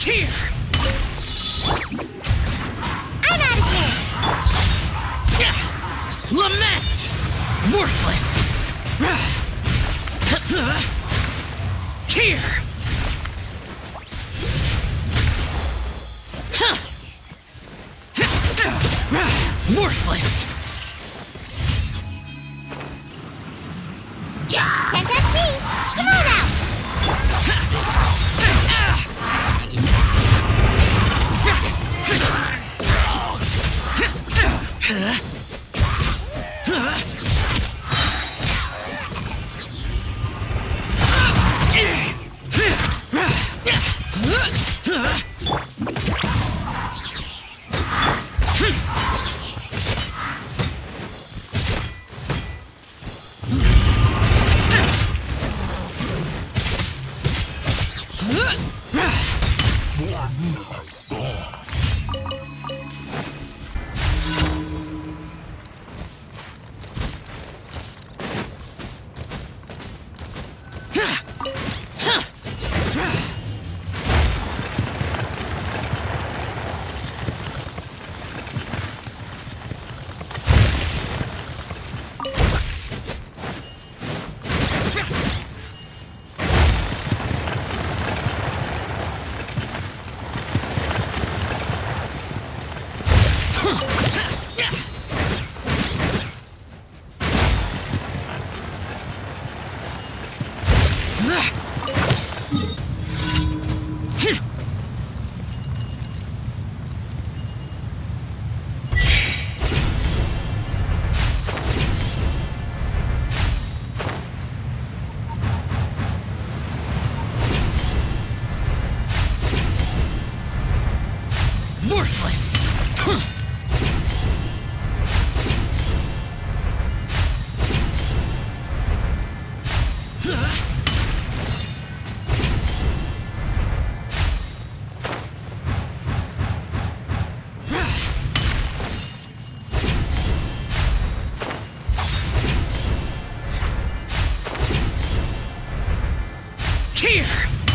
Here! I'm out of here! Lament! Worthless! Here! Worthless! Can't touch me! Come on out! Worthless! Here!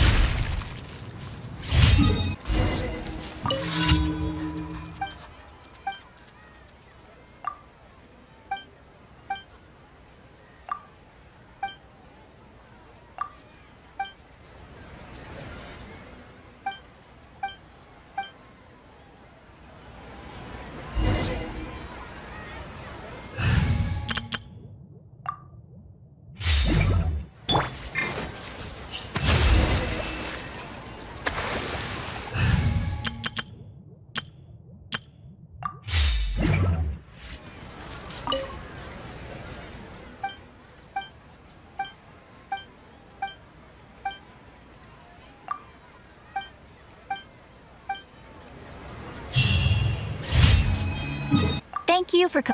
Thank you for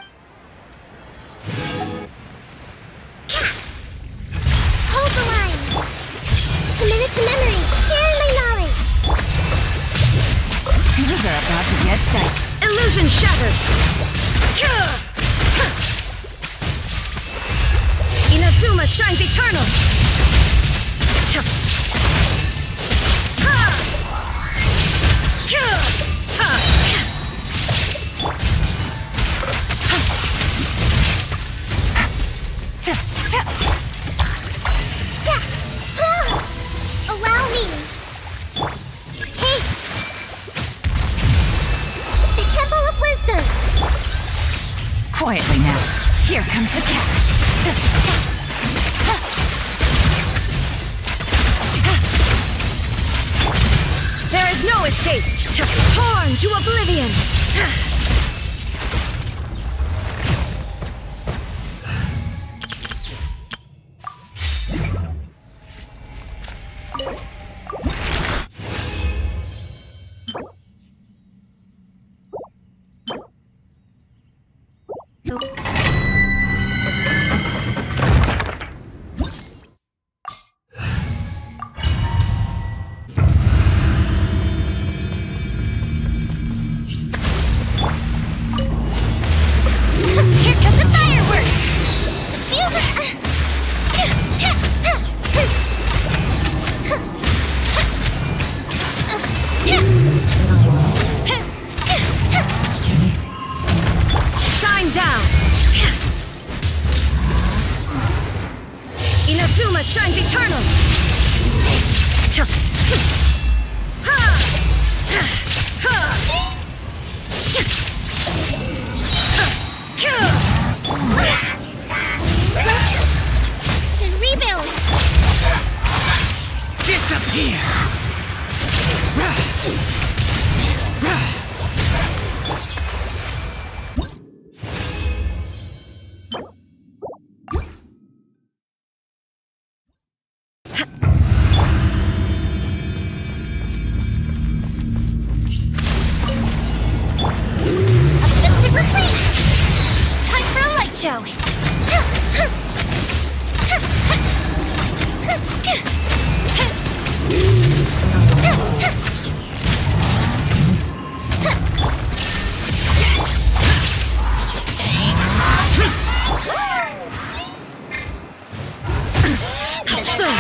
Hold the line! Committed to memory, sharing my knowledge! Things are about to get tight. Illusion shattered! Inazuma shines eternal! Allow me! Take! The Temple of Wisdom! Quietly now. Here comes the catch. There is no escape! Torn to oblivion! Going down! Inazuma shines eternal! And rebuild! Disappear! Offensive retreat! Time for a light show! Absurd!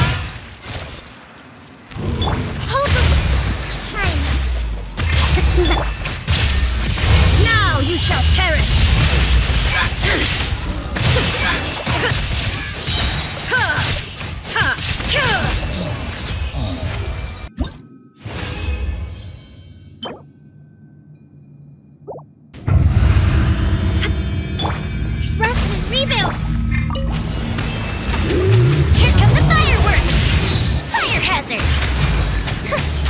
Hold the line. Let's move up. Now you shall perish! Rest and rebuild! Here come the fireworks! Fire hazard!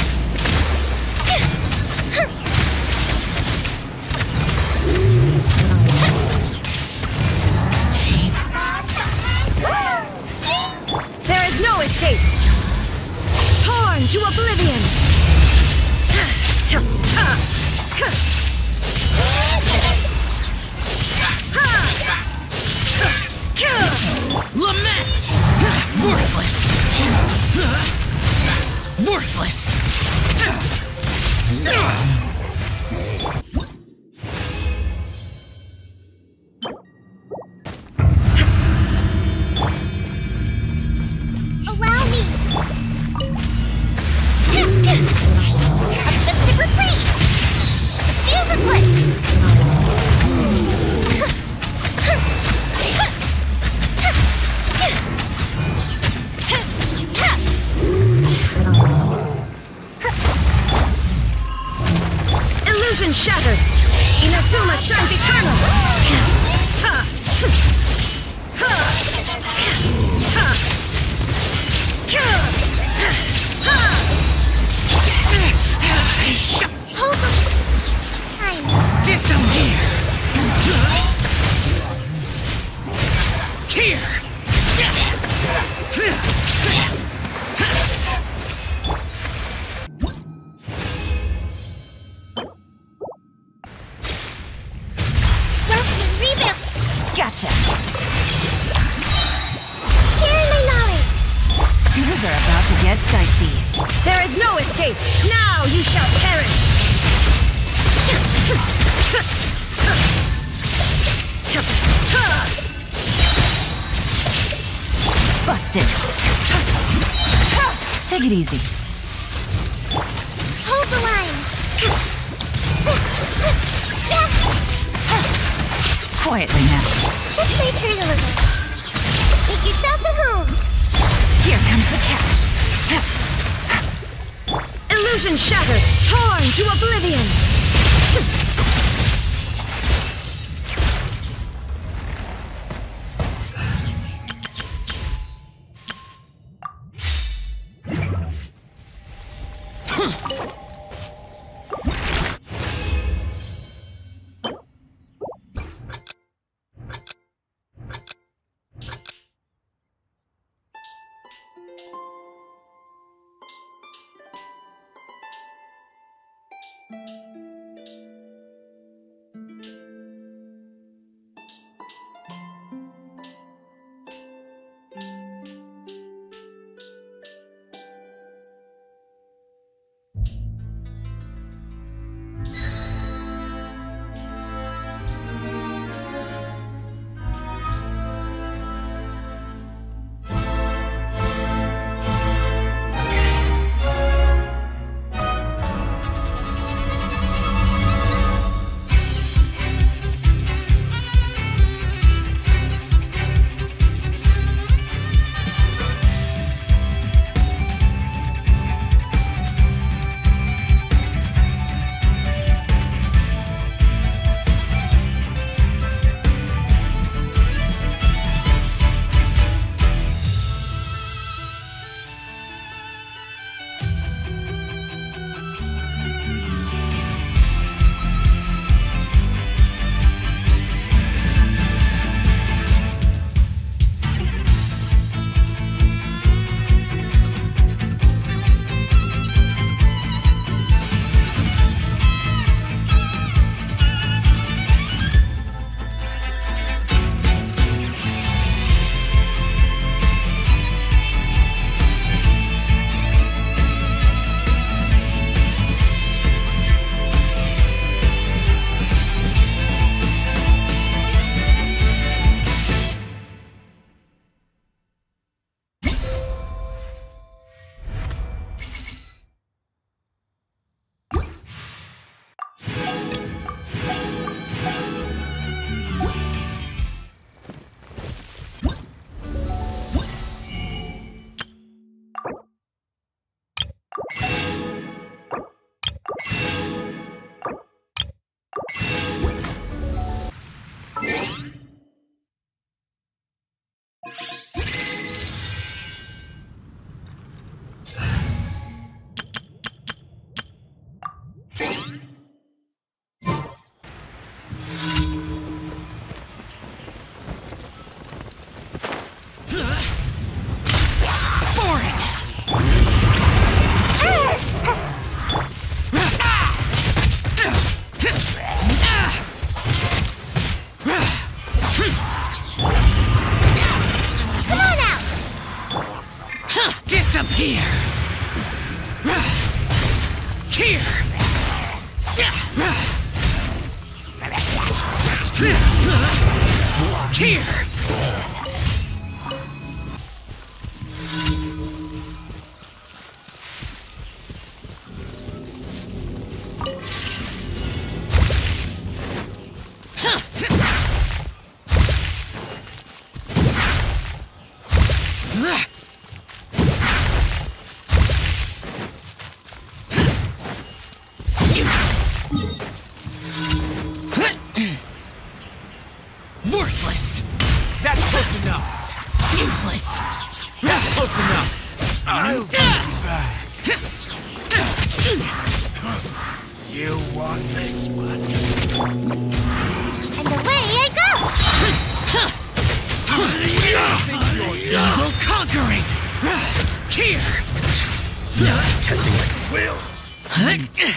There is no escape! Torn to oblivion! Lament! Worthless! Worthless! Allow me! Offensive retreat! The fuse is lit! Illusion shattered! Inazuma shines eternal! Hold the line. Disappear! Here! Rest and rebuild! Gotcha! Share my knowledge! Things are about to get dicey. There is no escape! Now you shall perish! Busted! Take it easy. Hold the line! Quietly now. Let's play turn a little. Make yourselves at home! Here comes the catch. Illusion shattered! Torn to oblivion! Here. Here. Here. Useless. Worthless. That's close enough. Useless. That's close enough. I'll get you back. You want this one? And away I go! Evil conquering. Here. Now I'm testing my will. Again.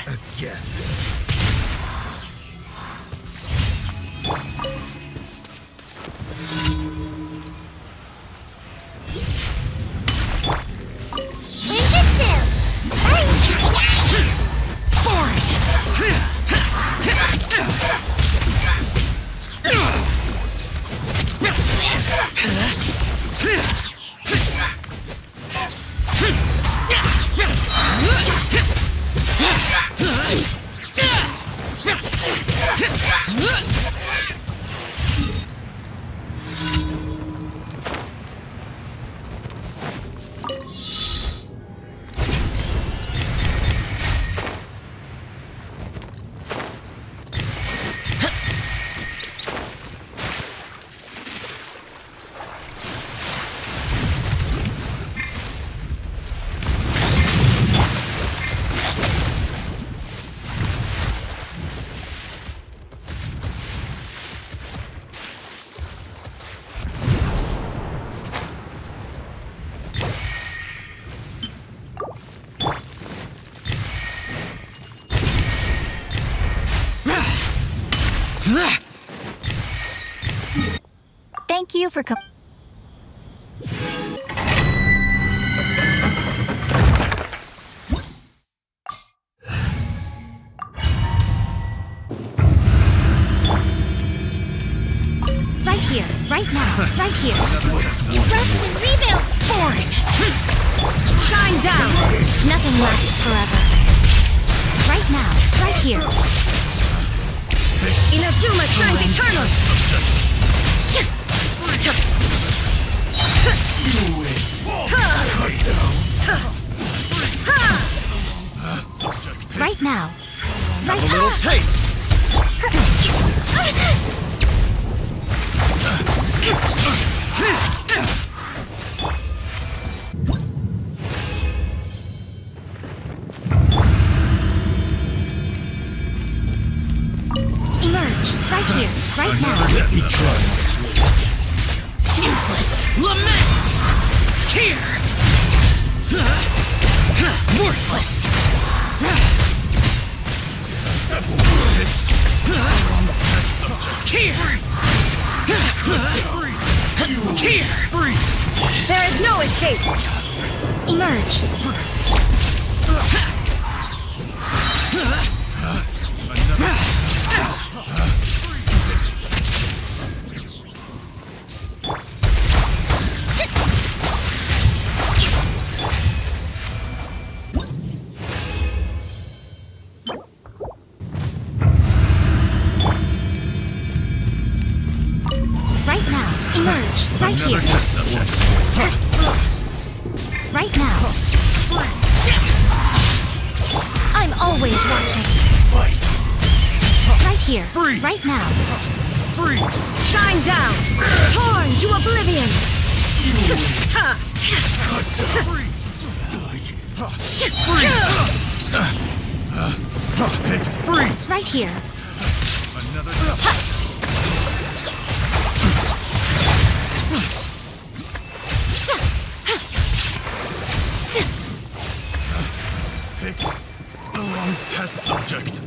Thank you for coming. Right here, right now, right here. Rest and rebuild! Foreign. Shine down! Nothing lasts forever. Right now, right here. Inazuma shines eternal! Right now. Right A little taste. Emerge. Right here, right now. Let me try. Useless. Lament. Here. Worthless. Here. Here. There is no escape! Emerge. Right now. Emerge. Right here. Right now. I'm always watching. Right here. Freeze. Right now. Freeze. Shine down! Torn to oblivion! Ha! Freeze. Right here. Pick the wrong test subject.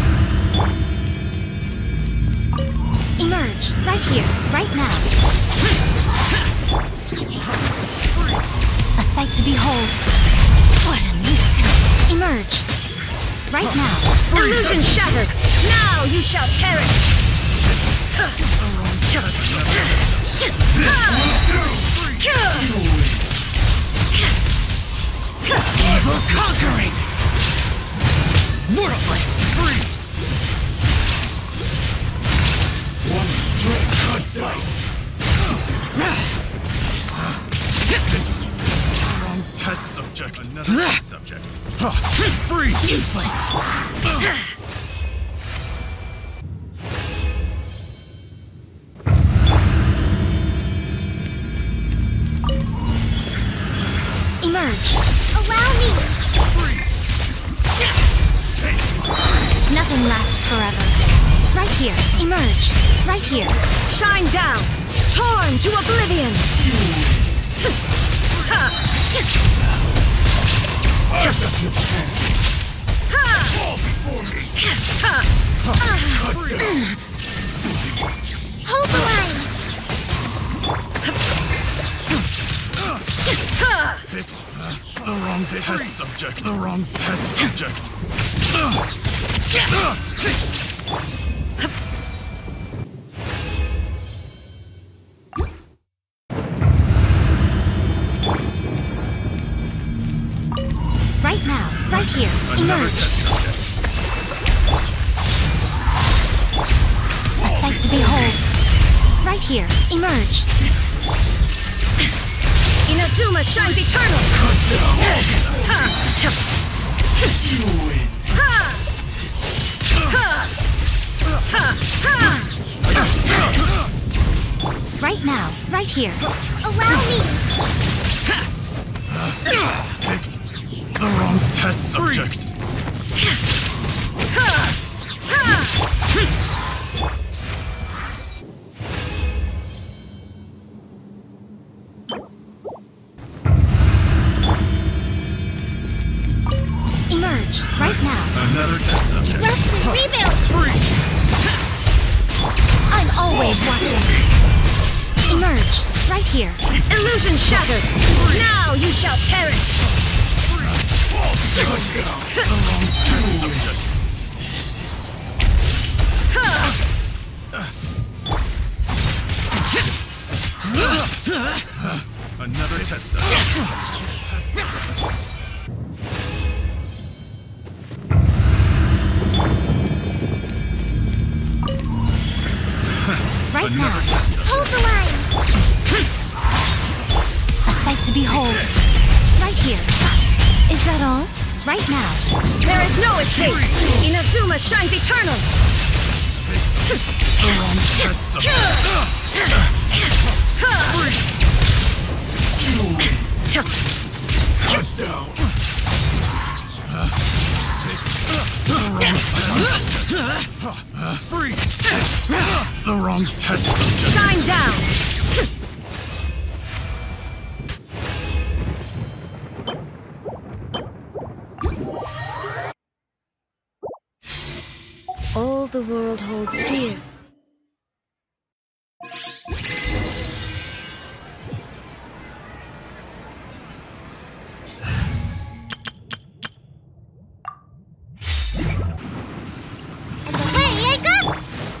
Emerge. Right here. Right now. A sight to behold. What a nuisance. Emerge. Right now. Illusion shattered! Now you shall perish! Evil conquering! Worthless! One straight cut down. Wrong test subject. Another test subject. Free! Useless! Emerge. Allow me. Nothing lasts forever. Right here. Emerge. Right here. Shine down! Torn to oblivion! Hold the line. The wrong test subject. The wrong test subject. Right now. Right here. Another Emerge. test subject. A sight to behold. Right here. Emerge. Inazuma shines eternal! Right now. Right here. Allow me. Picked the wrong test subject. Emerge. Right now. Another test subject. Rest and rebuild. I'm always watching. Emerge. Right here. Illusion shattered! Now you shall perish! Another test subject. Right now. Hold the line. A sight to behold. Right here. Is that all? Right now. There is no escape! Inazuma shines eternal! The wrong test subject. Cut down. Free. The wrong test subject. Shine down! All the world holds dear. And away I go.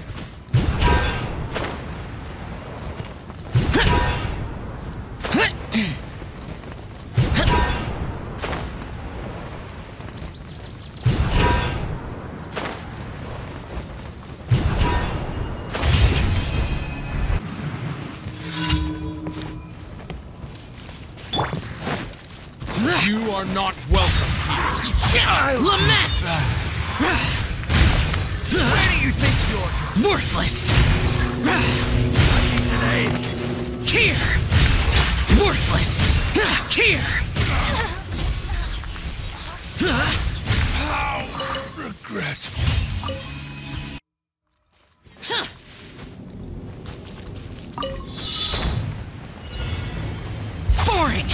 You are not welcome here. Lament! Where do you think you're worthless? Today. Here! Worthless! Here! How regret. Boring!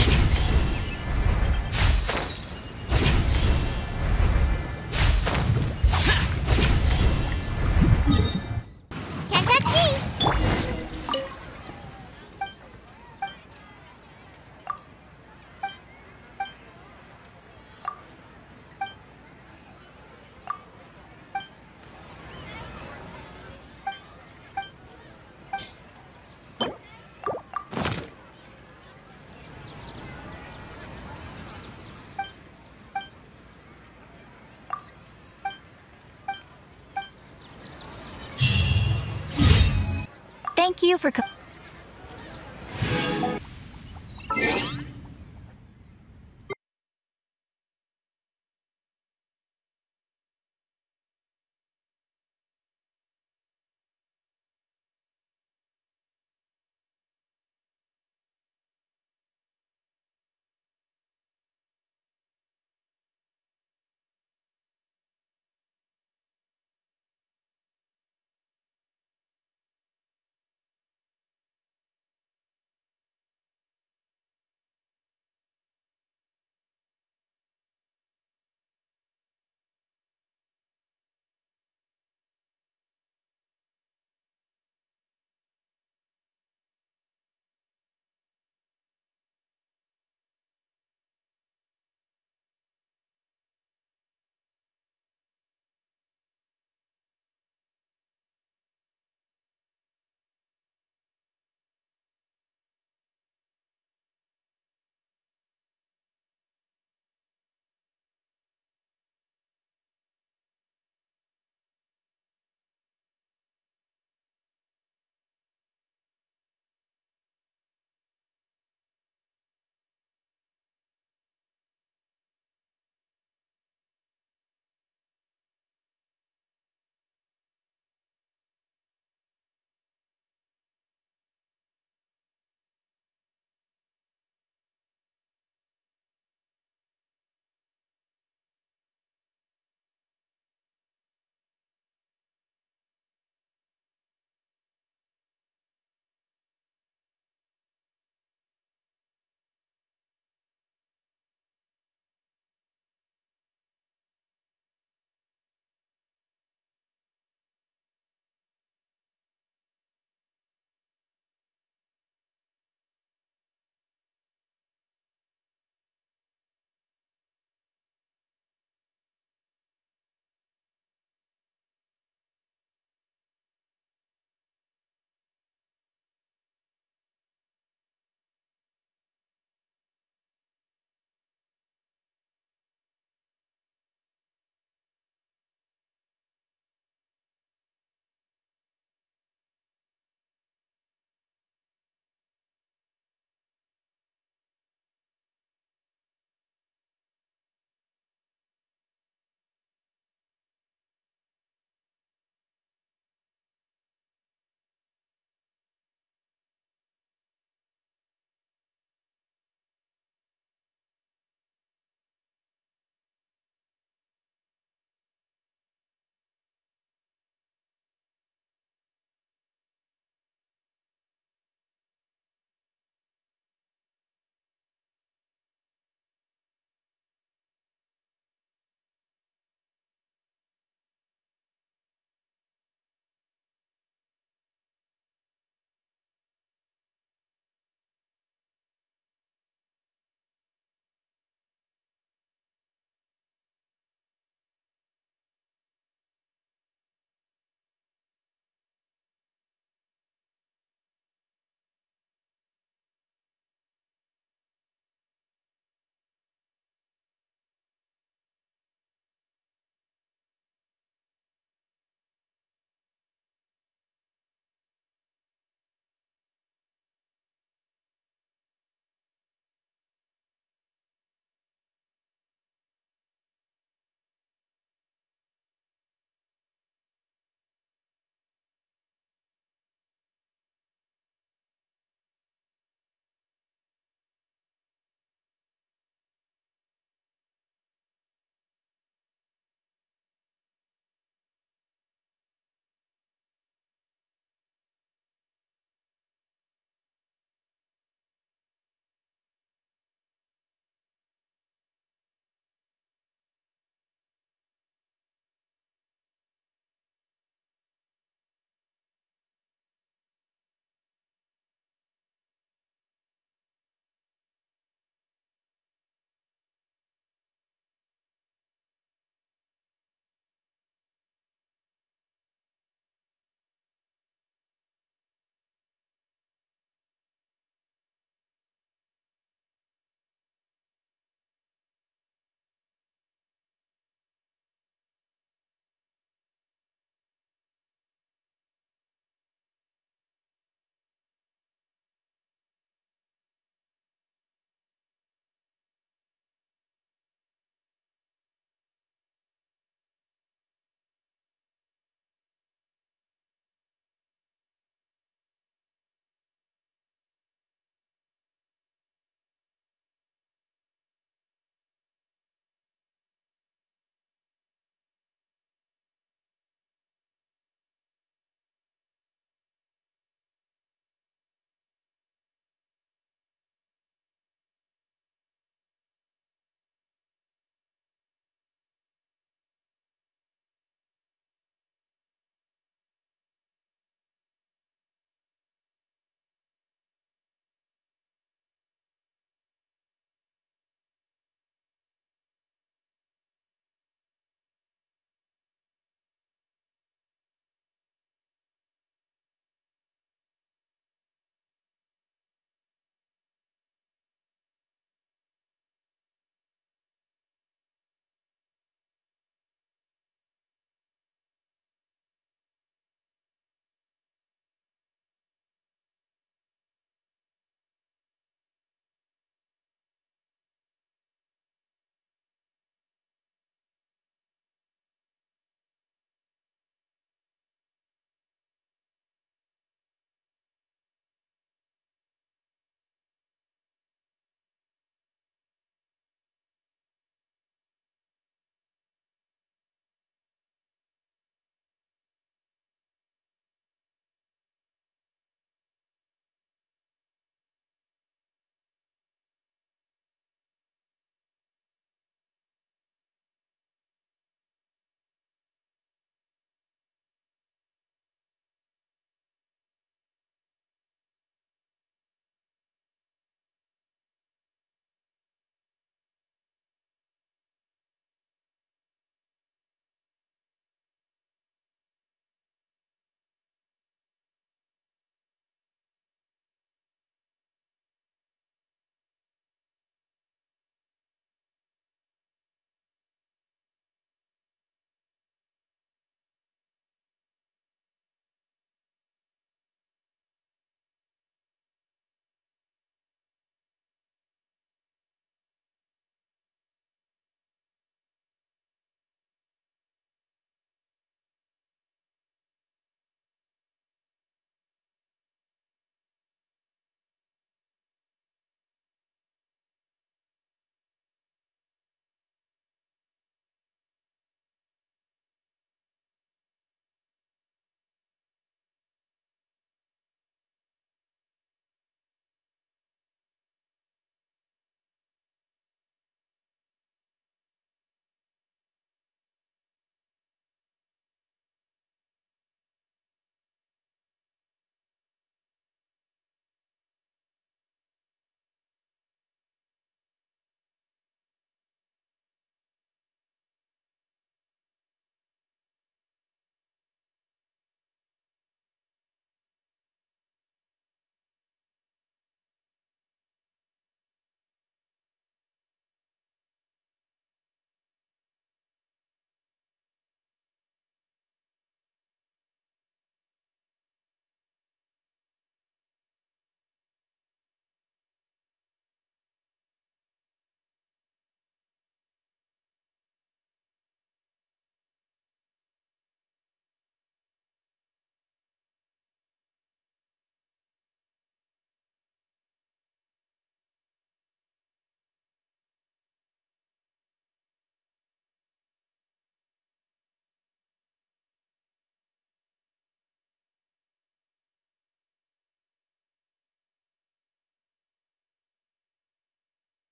Can't catch me. Thank you for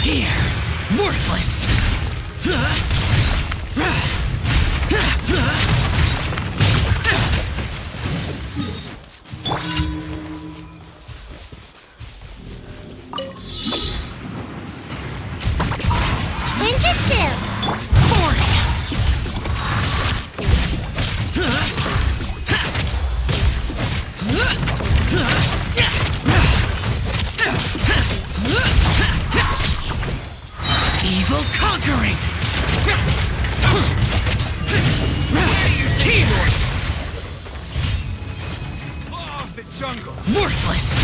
Here! Worthless! Ninjutsu! Boring! Evil conquering! Here! Law of the jungle. Worthless!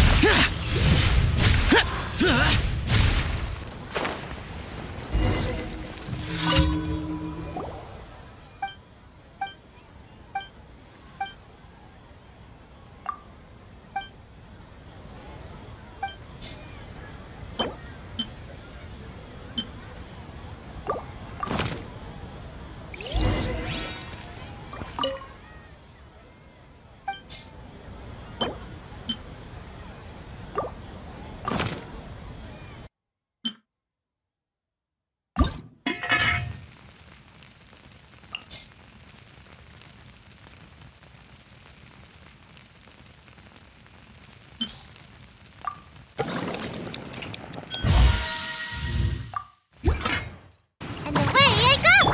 And away I go!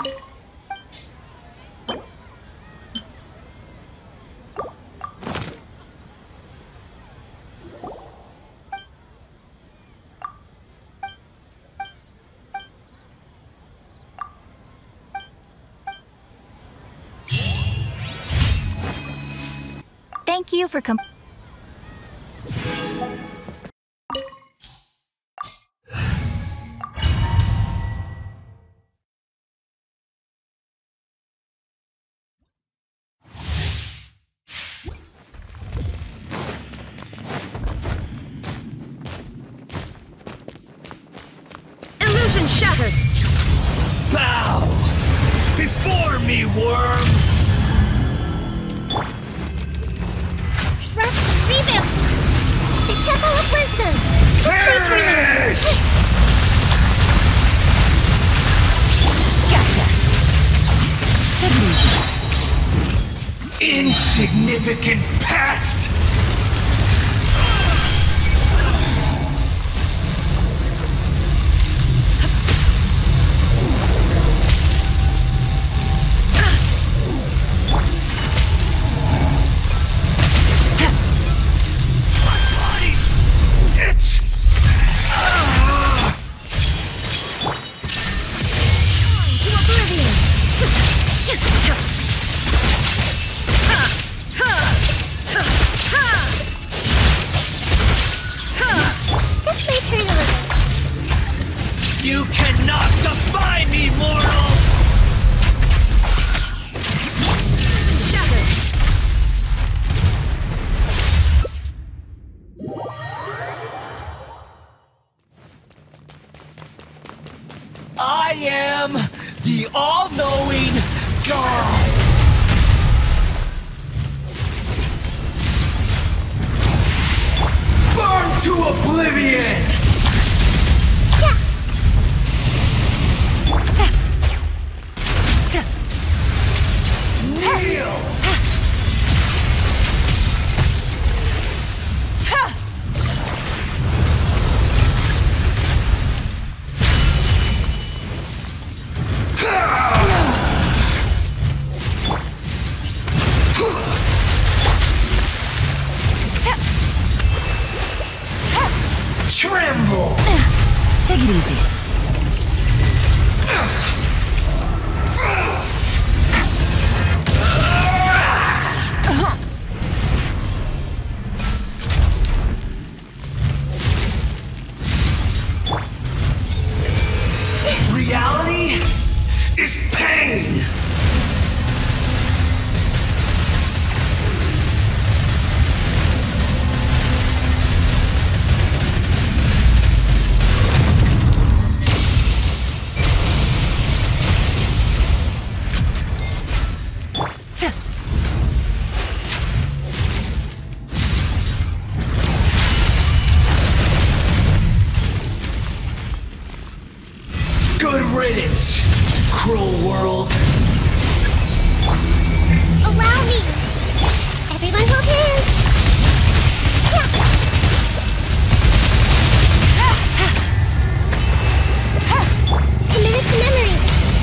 Thank you for Illusion shattered! Bow before me, worm. Trust and rebuild! The Temple of Wisdom! Just wait for a minute! Gotcha! Take it easy. Insignificant pest. It's To oblivion! This may hurt a little. you cannot defy me, mortal. Shattered! I am the all-knowing God. Burn to oblivion. Kneel. Tremble. Take it easy. Allow me! Everyone hold hands! Committed to memory!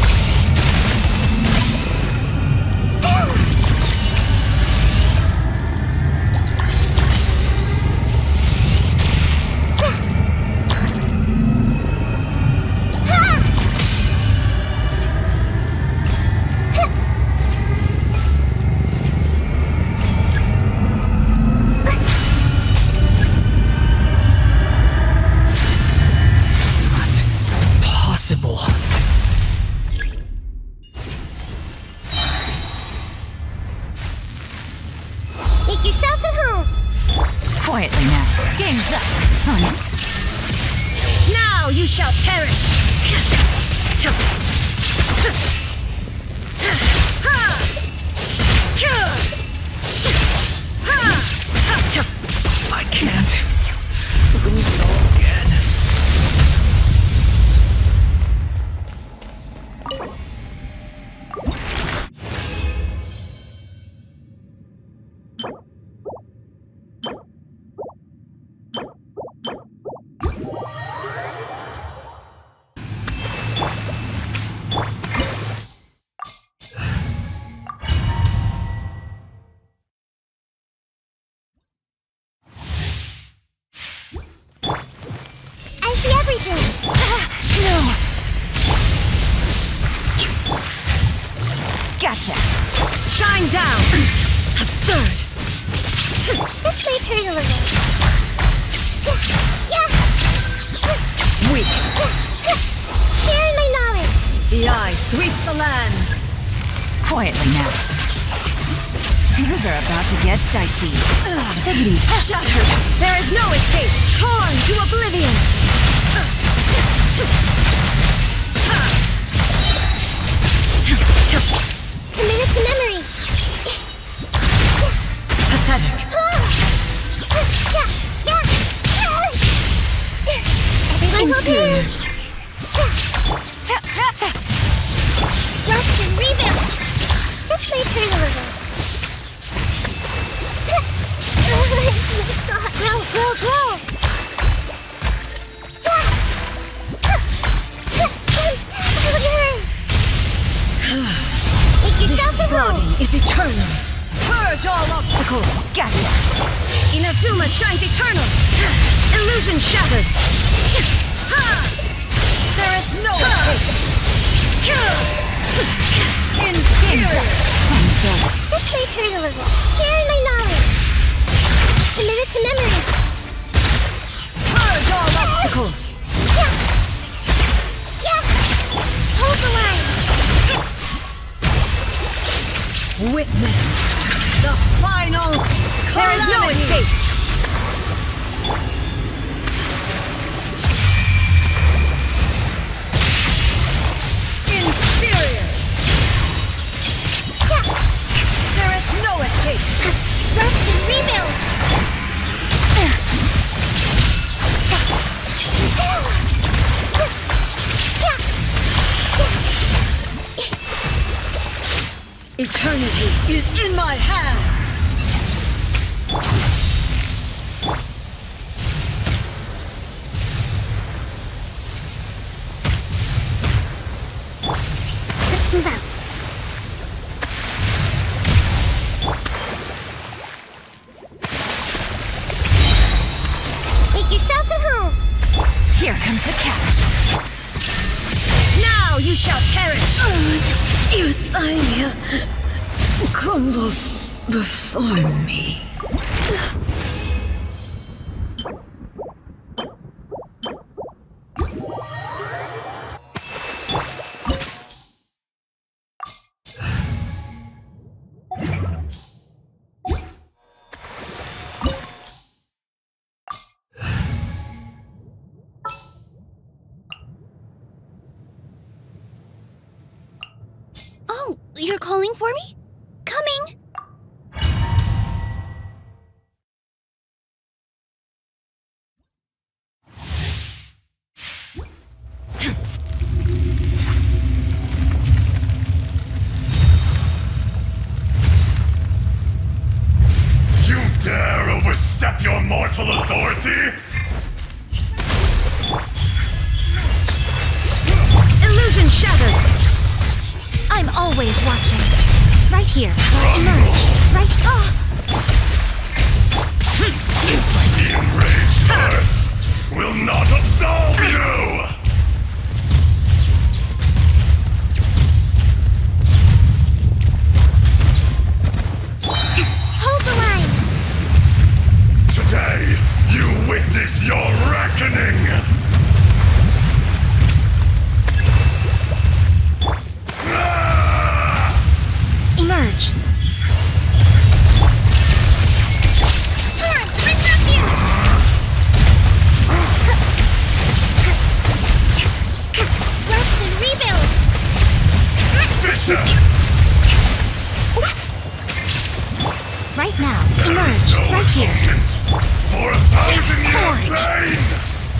Make yourselves at home! Quietly now. Game's up. Fun. Now you shall perish! I can't lose it all again. I see everything! No. Gotcha. Shine down! Absurd! This might hurt a little. Yeah! Weak! Sharing my knowledge! The eye sweeps the lands! Quietly now. Things are about to get dicey. Take it easy. Shattered! There is no escape! Torn to oblivion! Committed to memory! Pathetic! Everyone hold hands! Rest and rebuild! This might hurt a little. Stop! Grow, grow, grow! Make yourself This at home! body is eternal! Purge all obstacles! Gotcha. Inazuma shines eternal! Illusion shattered! There is no escape! Inferior! Fun's over. This might hurt a little. Sharing my knowledge. Committed to memory. Purge all obstacles! Yeah. Hold the line. Witness the final calamity! There is no escape! Inferior! There is no escape! Rest and rebuild. Eternity is in my hands! Let's move out. Make yourselves at home. Here comes the catch. Now you shall perish! Euthymia crumbles before me. Oh, you're calling for me? Coming! usurp your mortal authority? Illusion shattered! I'm always watching. Right here. Emerge. Right. Oh! Useless! The enraged earth will not absolve you! Hold the line! Today, you witness your reckoning! Emerge. Torrent, bring refuge! Rest and rebuild! Bishop! Right now. Emerge. No Right here. atonements for 1,000-year pain!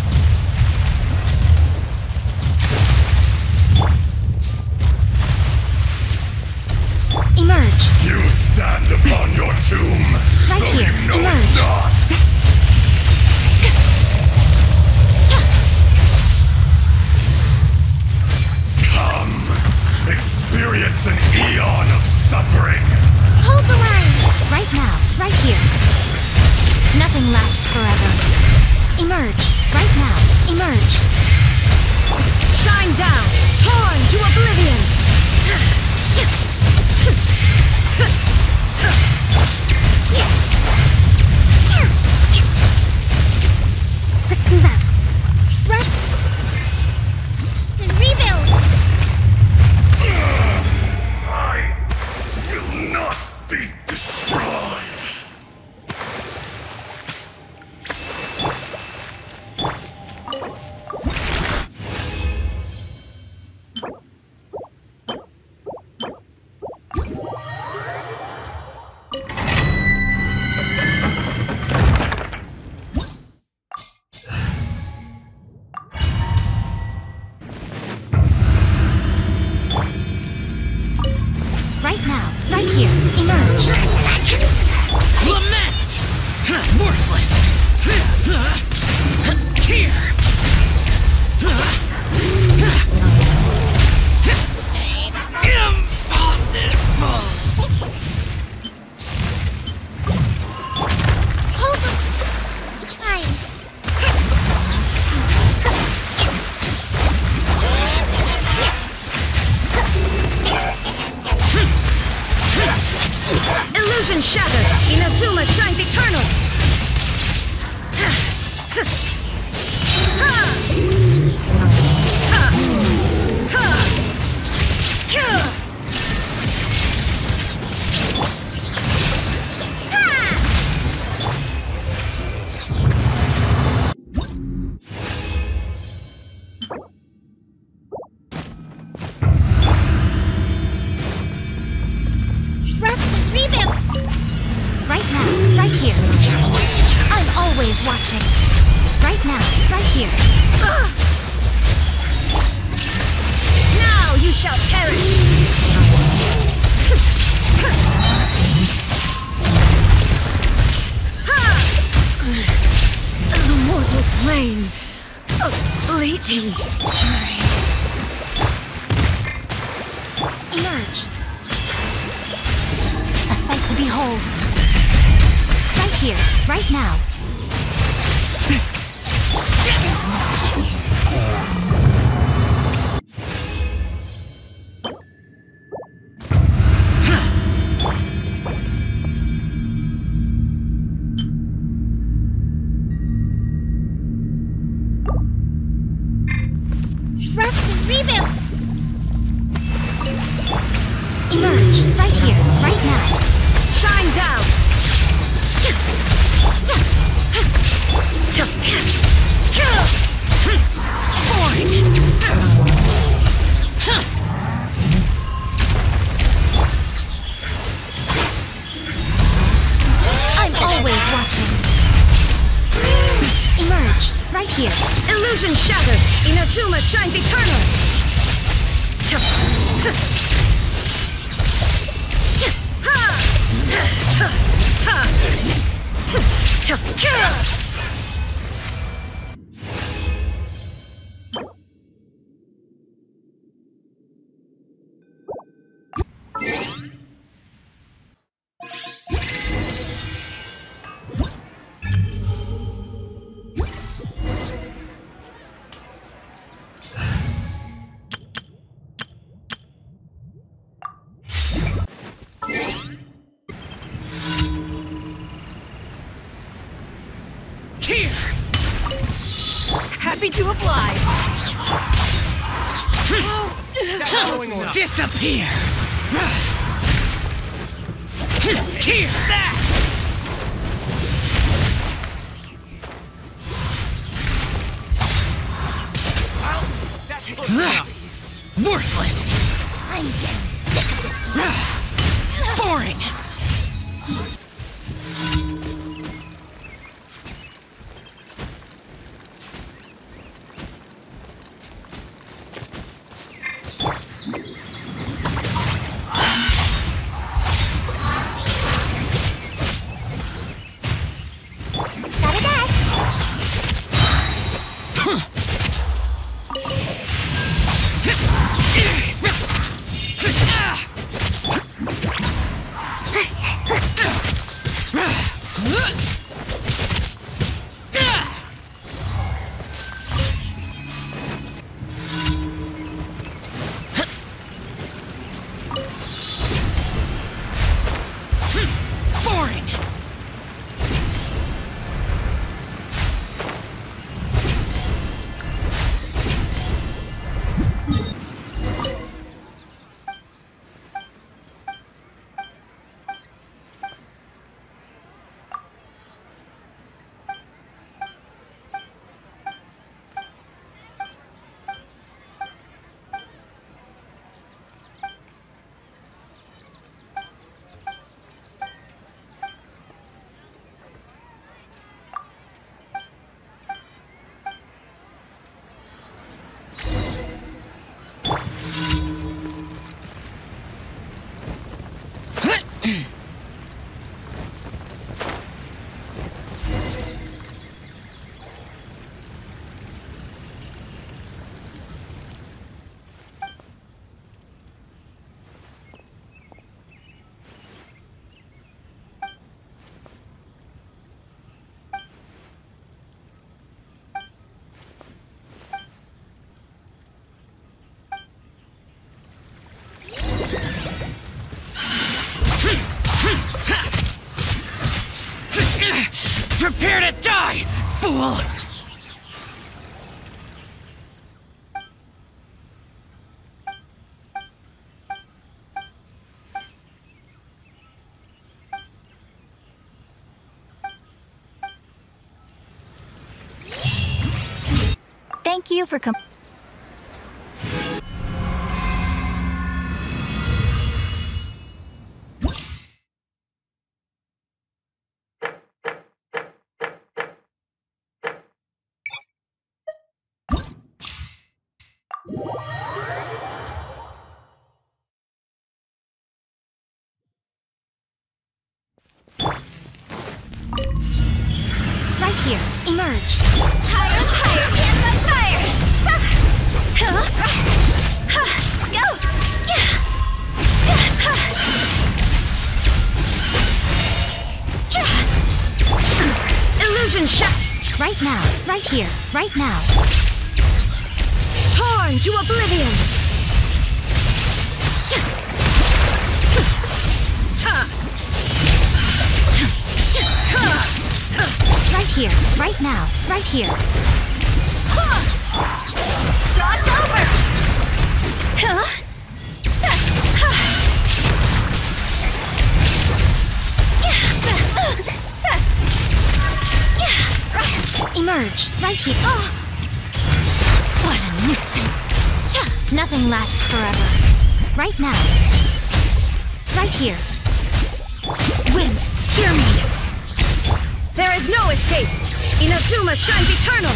Emerge. You stand upon your tomb, Right though here. you know Emerge. it not! Come, experience an eon of suffering! Hold the line! Right now. Right here. Nothing lasts forever. Emerge. Right now. Emerge. Shine down! Torn to oblivion! Let's move out. Rest and rebuild! I will not be destroyed! Right now. Right here. Emerge. Lament! Worthless! Here! Impossible! Hold the line! Illusion shattered! Inazuma shines eternal! Rest and rebuild! Right now. Right here. I'm always watching. Right now. Right here. Now you shall perish! The mortal plane of fleeting dream. Emerge. A sight to behold. Right here. Right now. Rest and rebuild! Emerge. Right here. Right now. Shine down! I'm always watching. Emerge. Right here. Illusion shattered! Inazuma shines eternal! Ha! be too obliged. Disappear! Here! That! Worthless! I'm getting sick of this. Boring! Gotta dash. Boring! Prepare to die, fool! Thank you for coming. Right here, emerge. Higher, higher, and my fire! Go! Illusion shot! Right now, right here, right now. Torn to oblivion! Right here, right now, right here. Cross over! Emerge, right here. What a nuisance. Nothing lasts forever. Right now. Right here. Wind, hear me. There is no escape! Inazuma shines eternal!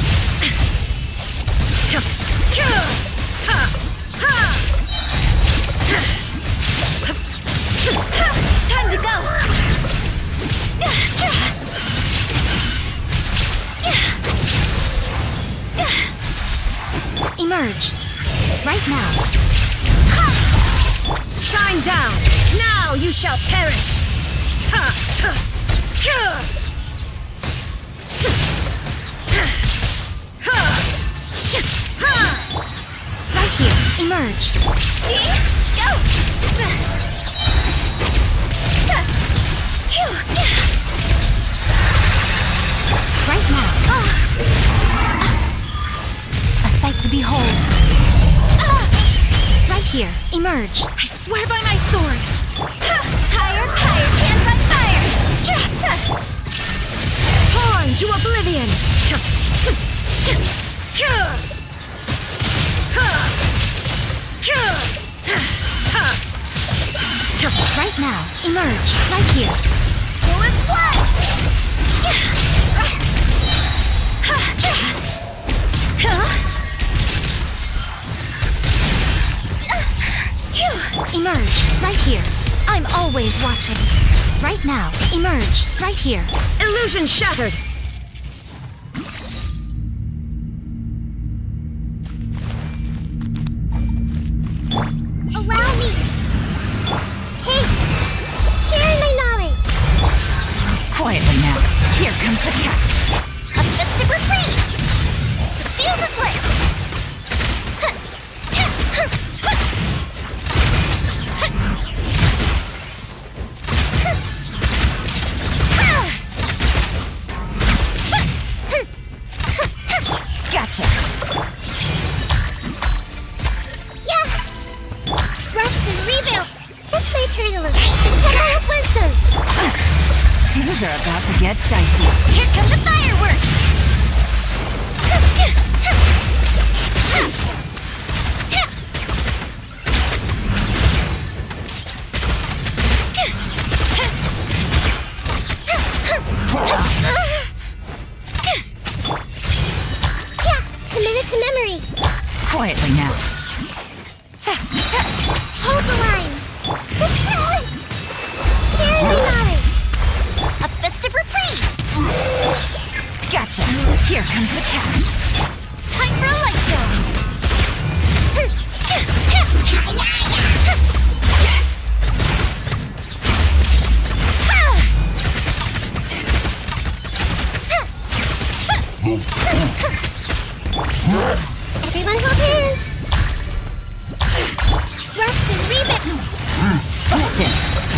Time to go! Emerge. Right now. Shine down! Now you shall perish! Right here. Emerge. See? Go! Right now. here. Emerge. I swear by my sword! Higher, higher, hands on fire! Torn to oblivion! Right now. Emerge. Right here. Full as blood! Emerge. Right here. I'm always watching. Right now. Emerge. Right here. Illusion shattered! Allow me. Hey, sharing my knowledge. Quietly now. Here comes the catch. A festive reprise. The fuse is lit. Gotcha. Yeah. Rest and rebuild. This may turn a little. The Temple of Wisdom. Things are about to get dicey. Here come the fireworks. Yeah, committed to memory. Quietly now. Hold the line. Sharing my knowledge. A festive reprise. Gotcha. Here comes the catch. Time for a light show. Everyone hold hands. Rest and rebuild. Busted.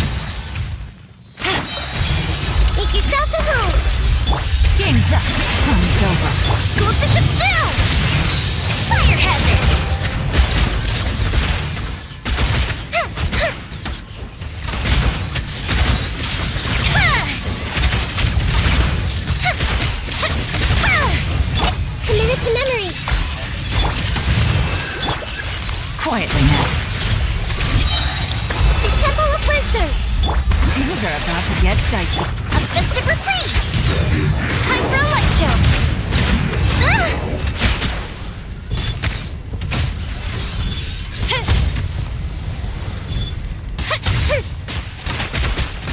Make yourselves at home. Game's up. Fun's over. Goldfish is down. Fire hazard. Committed to memory. Quietly now. The Temple of Wisdom. Things are about to get dicey. A festive reprise. Time for a light show.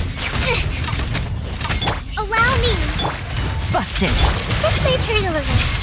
Allow me. Busted. This may turn a little.